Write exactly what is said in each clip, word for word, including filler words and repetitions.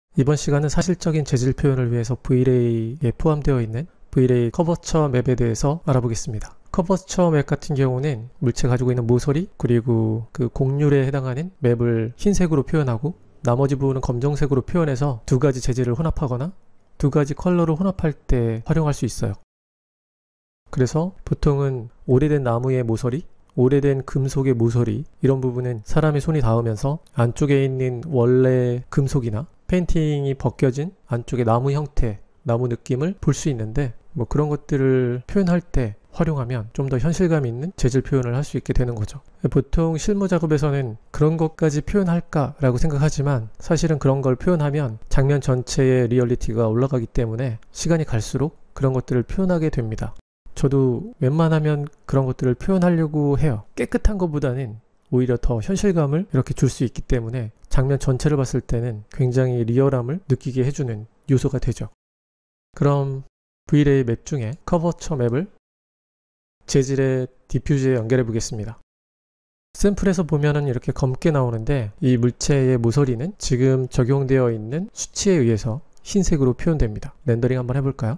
이번 시간은 사실적인 재질 표현을 위해서 브이레이에 포함되어 있는 브이레이 커버처 맵에 대해서 알아보겠습니다. 커버처 맵 같은 경우는 물체가 가지고 있는 모서리 그리고 그 곡률에 해당하는 맵을 흰색으로 표현하고 나머지 부분은 검정색으로 표현해서 두 가지 재질을 혼합하거나 두 가지 컬러를 혼합할 때 활용할 수 있어요. 그래서 보통은 오래된 나무의 모서리, 오래된 금속의 모서리 이런 부분은 사람의 손이 닿으면서 안쪽에 있는 원래 금속이나 페인팅이 벗겨진 안쪽의 나무 형태, 나무 느낌을 볼 수 있는데 뭐 그런 것들을 표현할 때 활용하면 좀 더 현실감 있는 재질 표현을 할 수 있게 되는 거죠. 보통 실무 작업에서는 그런 것까지 표현할까 라고 생각하지만 사실은 그런 걸 표현하면 장면 전체의 리얼리티가 올라가기 때문에 시간이 갈수록 그런 것들을 표현하게 됩니다. 저도 웬만하면 그런 것들을 표현하려고 해요. 깨끗한 것보다는 오히려 더 현실감을 이렇게 줄 수 있기 때문에 장면 전체를 봤을 때는 굉장히 리얼함을 느끼게 해주는 요소가 되죠. 그럼 브이레이 맵 중에 커버처 맵을 재질의 디퓨즈에 연결해 보겠습니다. 샘플에서 보면은 이렇게 검게 나오는데 이 물체의 모서리는 지금 적용되어 있는 수치에 의해서 흰색으로 표현됩니다. 렌더링 한번 해볼까요?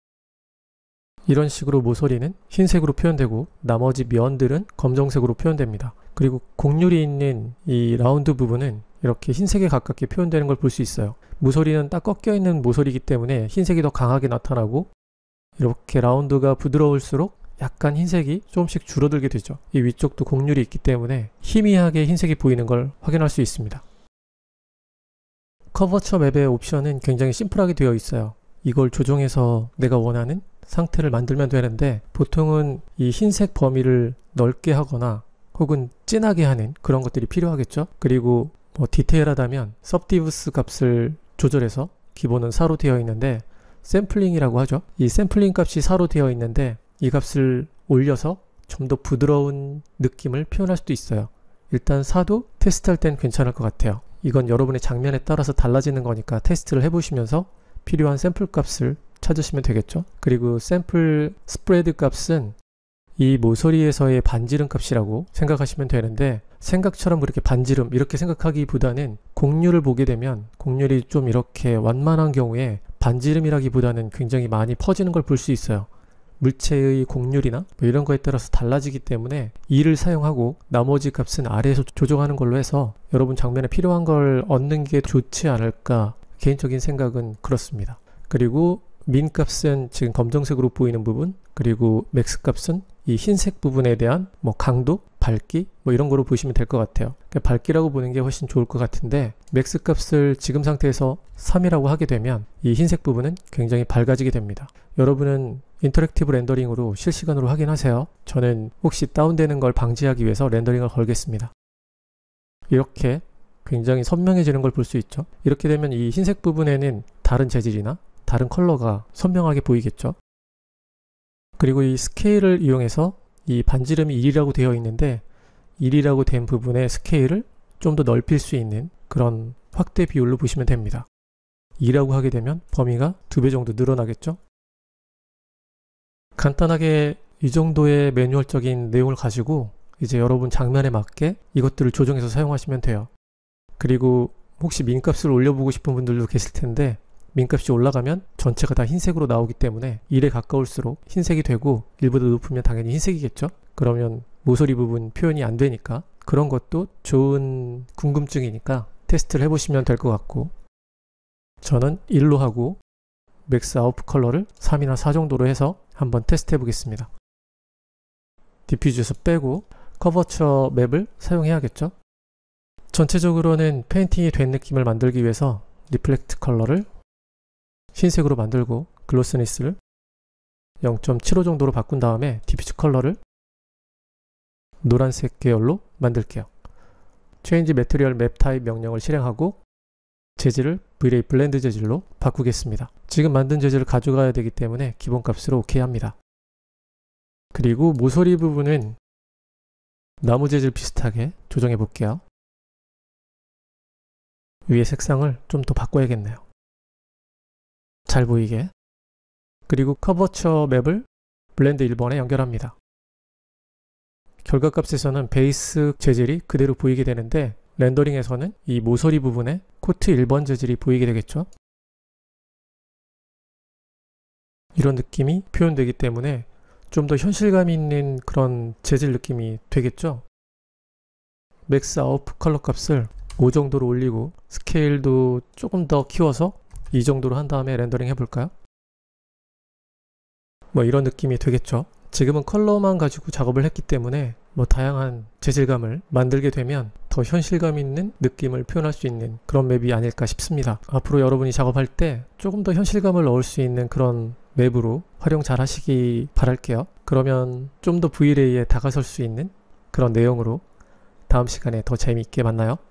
이런 식으로 모서리는 흰색으로 표현되고 나머지 면들은 검정색으로 표현됩니다. 그리고 곡률이 있는 이 라운드 부분은 이렇게 흰색에 가깝게 표현되는 걸 볼 수 있어요. 모서리는 딱 꺾여 있는 모서리이기 때문에 흰색이 더 강하게 나타나고 이렇게 라운드가 부드러울수록 약간 흰색이 조금씩 줄어들게 되죠. 이 위쪽도 곡률이 있기 때문에 희미하게 흰색이 보이는 걸 확인할 수 있습니다. 커버처 맵의 옵션은 굉장히 심플하게 되어 있어요. 이걸 조정해서 내가 원하는 상태를 만들면 되는데 보통은 이 흰색 범위를 넓게 하거나 혹은 진하게 하는 그런 것들이 필요하겠죠. 그리고 뭐 디테일하다면 subdivision 값을 조절해서 기본은 사로 되어 있는데 샘플링이라고 하죠. 이 샘플링 값이 사로 되어 있는데 이 값을 올려서 좀 더 부드러운 느낌을 표현할 수도 있어요. 일단 사도 테스트할 땐 괜찮을 것 같아요. 이건 여러분의 장면에 따라서 달라지는 거니까 테스트를 해보시면서 필요한 샘플 값을 찾으시면 되겠죠. 그리고 샘플 스프레드 값은 이 모서리에서의 반지름 값이라고 생각하시면 되는데 생각처럼 그렇게 반지름 이렇게 생각하기보다는 곡률을 보게 되면 곡률이 좀 이렇게 완만한 경우에 반지름이라기보다는 굉장히 많이 퍼지는 걸 볼 수 있어요. 물체의 곡률이나 뭐 이런 거에 따라서 달라지기 때문에 이를 사용하고 나머지 값은 아래에서 조정하는 걸로 해서 여러분 장면에 필요한 걸 얻는 게 좋지 않을까 개인적인 생각은 그렇습니다. 그리고 민 값은 지금 검정색으로 보이는 부분 그리고 맥스 값은 이 흰색 부분에 대한 뭐 강도, 밝기 뭐 이런 거로 보시면 될 것 같아요. 그러니까 밝기라고 보는 게 훨씬 좋을 것 같은데 맥스 값을 지금 상태에서 삼이라고 하게 되면 이 흰색 부분은 굉장히 밝아지게 됩니다. 여러분은 인터랙티브 렌더링으로 실시간으로 확인하세요. 저는 혹시 다운되는 걸 방지하기 위해서 렌더링을 걸겠습니다. 이렇게 굉장히 선명해지는 걸 볼 수 있죠. 이렇게 되면 이 흰색 부분에는 다른 재질이나 다른 컬러가 선명하게 보이겠죠. 그리고 이 스케일을 이용해서 이 반지름이 일이라고 되어 있는데 일이라고 된 부분의 스케일을 좀 더 넓힐 수 있는 그런 확대 비율로 보시면 됩니다. 이라고 하게 되면 범위가 두 배 정도 늘어나겠죠. 간단하게 이 정도의 매뉴얼적인 내용을 가지고 이제 여러분 장면에 맞게 이것들을 조정해서 사용하시면 돼요. 그리고 혹시 민값을 올려보고 싶은 분들도 계실 텐데 민값이 올라가면 전체가 다 흰색으로 나오기 때문에 일에 가까울수록 흰색이 되고 일보다 높으면 당연히 흰색이겠죠. 그러면 모서리 부분 표현이 안 되니까 그런 것도 좋은 궁금증이니까 테스트를 해보시면 될 것 같고 저는 일로 하고 맥스 아웃풋 컬러를 삼이나 사 정도로 해서 한번 테스트 해보겠습니다. 디퓨즈에서 빼고 커버처 맵을 사용해야겠죠. 전체적으로는 페인팅이 된 느낌을 만들기 위해서 리플렉트 컬러를 흰색으로 만들고 글로스니스를 영 점 칠오 정도로 바꾼 다음에 디퓨즈 컬러를 노란색 계열로 만들게요. Change Material Map Type 명령을 실행하고 재질을 브이레이 블렌드 재질로 바꾸겠습니다. 지금 만든 재질을 가져가야 되기 때문에 기본값으로 오케이 합니다. 그리고 모서리 부분은 나무 재질 비슷하게 조정해 볼게요. 위에 색상을 좀 더 바꿔야겠네요. 잘 보이게. 그리고 커버처 맵을 블렌드 일 번에 연결합니다. 결과값에서는 베이스 재질이 그대로 보이게 되는데 렌더링에서는 이 모서리 부분에 코트 일 번 재질이 보이게 되겠죠. 이런 느낌이 표현되기 때문에 좀 더 현실감 있는 그런 재질 느낌이 되겠죠. 맥스 아웃풋 컬러 값을 오 정도로 올리고 스케일도 조금 더 키워서 이 정도로 한 다음에 렌더링 해볼까요? 뭐 이런 느낌이 되겠죠. 지금은 컬러만 가지고 작업을 했기 때문에 뭐 다양한 재질감을 만들게 되면 더 현실감 있는 느낌을 표현할 수 있는 그런 맵이 아닐까 싶습니다. 앞으로 여러분이 작업할 때 조금 더 현실감을 넣을 수 있는 그런 맵으로 활용 잘 하시기 바랄게요. 그러면 좀 더 브이레이에 다가설 수 있는 그런 내용으로 다음 시간에 더 재미있게 만나요.